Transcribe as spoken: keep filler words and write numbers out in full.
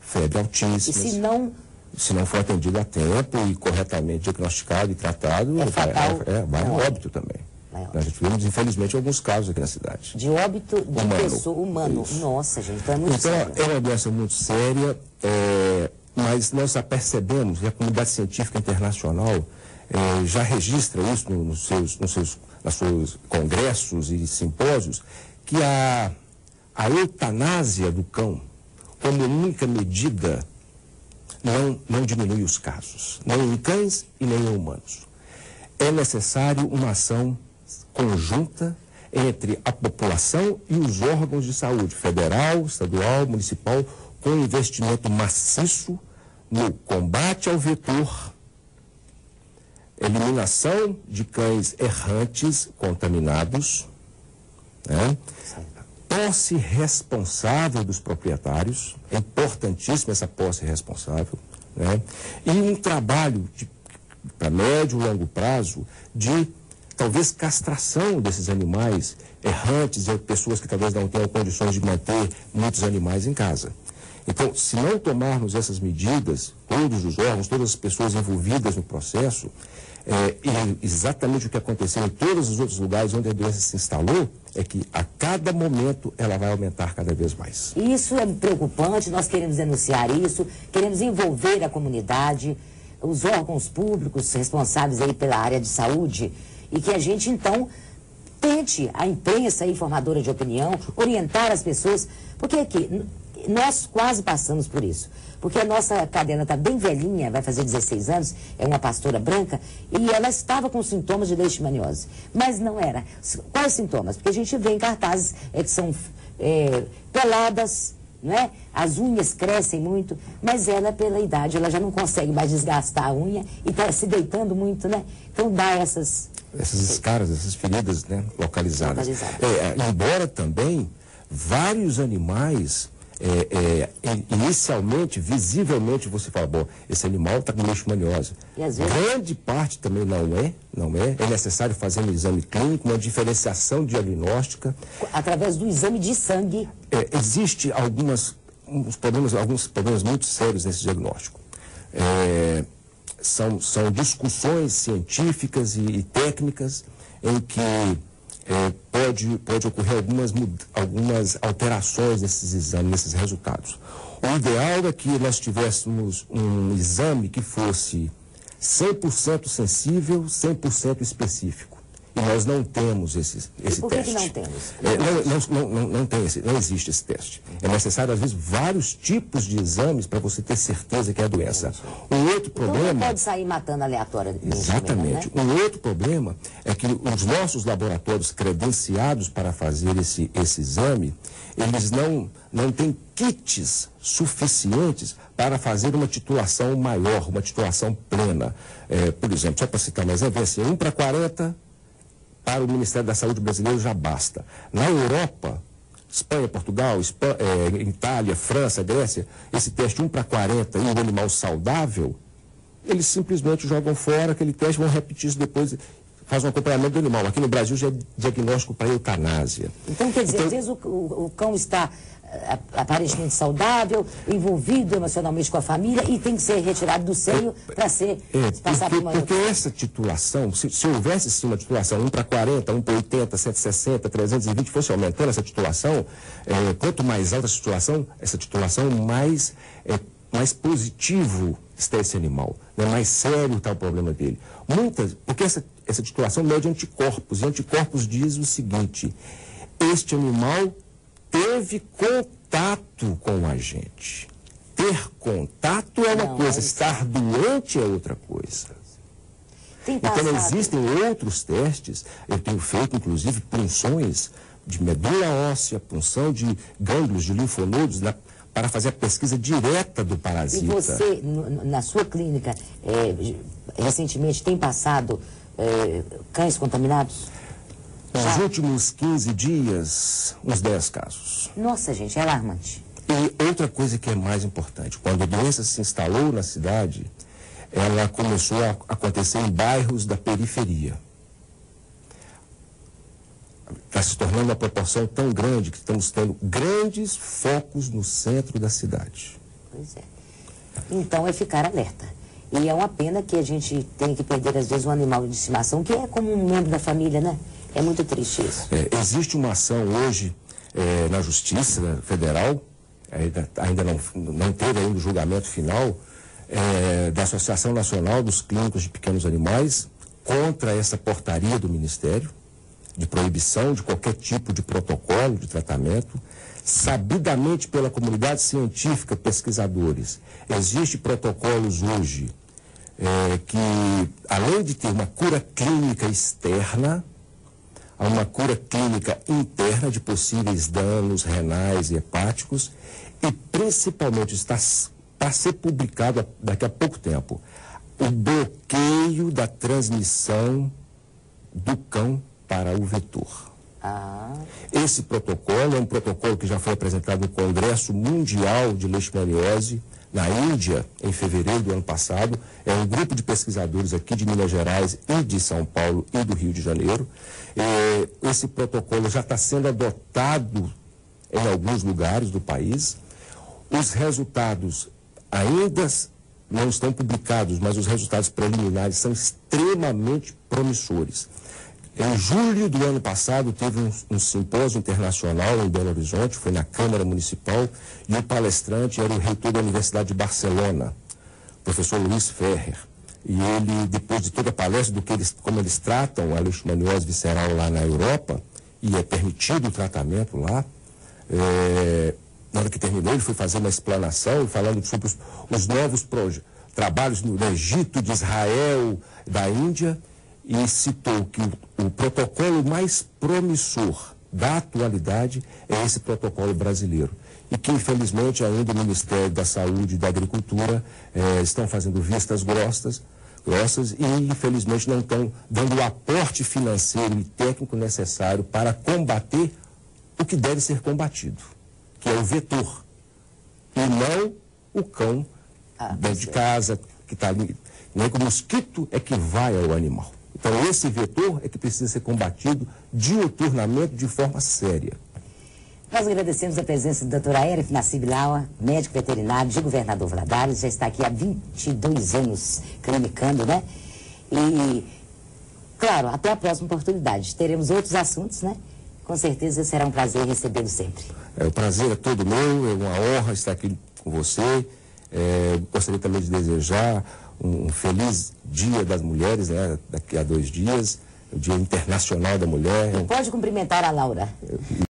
febre altíssima. E se não... Se não for atendido a tempo e corretamente diagnosticado e tratado, é fatal. É, é, vai a óbito também. Nós já tivemos, infelizmente, alguns casos aqui na cidade. De óbito de humano. pessoa humano. Isso. Nossa, gente, então é muito então, sério. É uma doença muito séria, é, mas nós já percebemos, e a comunidade científica internacional é, já registra isso no, nos, seus, nos, seus, nos seus congressos e simpósios, que a, a eutanásia do cão, como única medida, não, não diminui os casos, nem em cães e nem em humanos. É necessário uma ação conjunta entre a população e os órgãos de saúde, federal, estadual, municipal, com investimento maciço no combate ao vetor, eliminação de cães errantes contaminados, né? Posse responsável dos proprietários, é importantíssima essa posse responsável, né? E um trabalho para médio e longo prazo de talvez castração desses animais errantes e pessoas que talvez não tenham condições de manter muitos animais em casa. Então, se não tomarmos essas medidas, todos os órgãos, todas as pessoas envolvidas no processo, é, e exatamente o que aconteceu em todos os outros lugares onde a doença se instalou, é que a cada momento ela vai aumentar cada vez mais. Isso é preocupante, nós queremos denunciar isso, queremos envolver a comunidade, os órgãos públicos responsáveis aí pela área de saúde, e que a gente, então, tente, a imprensa aí, formadora de opinião, orientar as pessoas, porque aqui, nós quase passamos por isso. Porque a nossa cadela está bem velhinha, vai fazer dezesseis anos, é uma pastora branca, e ela estava com sintomas de leishmaniose. Mas não era. Quais sintomas? Porque a gente vê em cartazes é, que são é, peladas, né? As unhas crescem muito, mas ela, pela idade, ela já não consegue mais desgastar a unha e está se deitando muito, né? Então dá essas... Essas escaras, essas feridas, né, localizadas. localizadas. É, embora também vários animais, é, é, inicialmente, visivelmente, você fala, bom, esse animal está com leishmaniose. Vezes... Grande parte também não é, não é. É necessário fazer um exame clínico, uma diferenciação diagnóstica. Através do exame de sangue. É, existe algumas, uns problemas, alguns problemas muito sérios nesse diagnóstico. É, São, são discussões científicas e, e técnicas em que é, pode, pode ocorrer algumas, algumas alterações nesses exames, nesses resultados. O ideal é que nós tivéssemos um exame que fosse cem por cento sensível, cem por cento específico. E nós não temos esse, esse e por que teste. Que não temos? É, não, não, não, não, tem esse, não existe esse teste. É necessário, às vezes, vários tipos de exames para você ter certeza que é a doença. Um outro problema... Então não pode sair matando aleatoriamente. Exatamente. Né? Um outro problema é que os nossos laboratórios credenciados para fazer esse, esse exame, eles não, não têm kits suficientes para fazer uma titulação maior, uma titulação plena. É, por exemplo, só para citar um exemplo, assim, um para quarenta... para o Ministério da Saúde brasileiro já basta. Na Europa, Espanha, Portugal, Espanha, é, Itália, França, Grécia, esse teste um para quarenta e um animal saudável, eles simplesmente jogam fora aquele teste, vão repetir isso depois, fazem um acompanhamento do animal. Aqui no Brasil já é diagnóstico para eutanásia. Então, quer dizer, então, às vezes o, o, o cão está aparentemente saudável, envolvido emocionalmente com a família e tem que ser retirado do seio para ser é, passar porque, por uma porque essa titulação, se, se houvesse sim uma titulação um para quarenta, um para oitenta, cento e sessenta, trezentos e vinte, fosse aumentando essa titulação, é, quanto mais alta essa titulação, essa titulação mais, é, mais positivo está esse animal, né? Mais sério está o problema dele. Muitas, porque essa, essa titulação mede anticorpos, e anticorpos diz o seguinte: este animal teve contato com a gente. Ter contato é uma Não, coisa, é estar doente é outra coisa. Então existem outros testes, eu tenho feito inclusive punções de medula óssea, punção de gânglios, de linfonodos, na, para fazer a pesquisa direta do parasita. E você, na sua clínica, é, recentemente tem passado é, cães contaminados? Nos últimos quinze dias, uns dez casos. Nossa, gente, é alarmante. E outra coisa que é mais importante, quando a doença se instalou na cidade, ela começou a acontecer em bairros da periferia. Está se tornando uma proporção tão grande que estamos tendo grandes focos no centro da cidade. Pois é. Então é ficar alerta. E é uma pena que a gente tenha que perder, às vezes, um animal de estimação, que é como um membro da família, né? É muito triste isso. É, existe uma ação hoje é, na Justiça Federal, ainda, ainda não, não teve ainda o julgamento final, é, da Associação Nacional dos Clínicos de Pequenos Animais, contra essa portaria do Ministério, de proibição de qualquer tipo de protocolo de tratamento, sabidamente pela comunidade científica, pesquisadores. Existem protocolos hoje é, que, além de ter uma cura clínica externa, há uma cura clínica interna de possíveis danos renais e hepáticos, e principalmente está para ser publicado daqui a pouco tempo o bloqueio da transmissão do cão para o vetor. Ah. Esse protocolo é um protocolo que já foi apresentado no Congresso Mundial de Leishmaniose, na Índia, em fevereiro do ano passado. É um grupo de pesquisadores aqui de Minas Gerais e de São Paulo e do Rio de Janeiro. É, esse protocolo já está sendo adotado em alguns lugares do país. Os resultados ainda não estão publicados, mas os resultados preliminares são extremamente promissores. Em julho do ano passado, teve um, um simpósio internacional em Belo Horizonte, foi na Câmara Municipal, e o palestrante era o reitor da Universidade de Barcelona, o professor Luiz Ferrer. E ele, depois de toda a palestra, do que eles, como eles tratam a leishmaniose visceral lá na Europa, e é permitido o tratamento lá, é, na hora que terminou, ele foi fazer uma explanação, falando sobre os, os novos trabalhos no Egito, de Israel, da Índia, e citou que o, o protocolo mais promissor da atualidade é esse protocolo brasileiro. E que, infelizmente, ainda o Ministério da Saúde e da Agricultura eh, estão fazendo vistas grossas, grossas e, infelizmente, não estão dando o aporte financeiro e técnico necessário para combater o que deve ser combatido, que é o vetor, e não o cão ah, dentro de casa, que está ali. Nem que o mosquito é que vai ao animal. Então, esse vetor é que precisa ser combatido diuturnamente de forma séria. Nós agradecemos a presença do doutor Aéreo Nassib Lawa, médico veterinário de Governador Valadares, já está aqui há vinte e dois anos clinicando, né? E, claro, até a próxima oportunidade. Teremos outros assuntos, né? Com certeza será um prazer recebê-lo sempre. É, o prazer é todo meu, é uma honra estar aqui com você. É, gostaria também de desejar um feliz Dia das Mulheres, né, daqui a dois dias, o Dia Internacional da Mulher. E pode cumprimentar a Laura.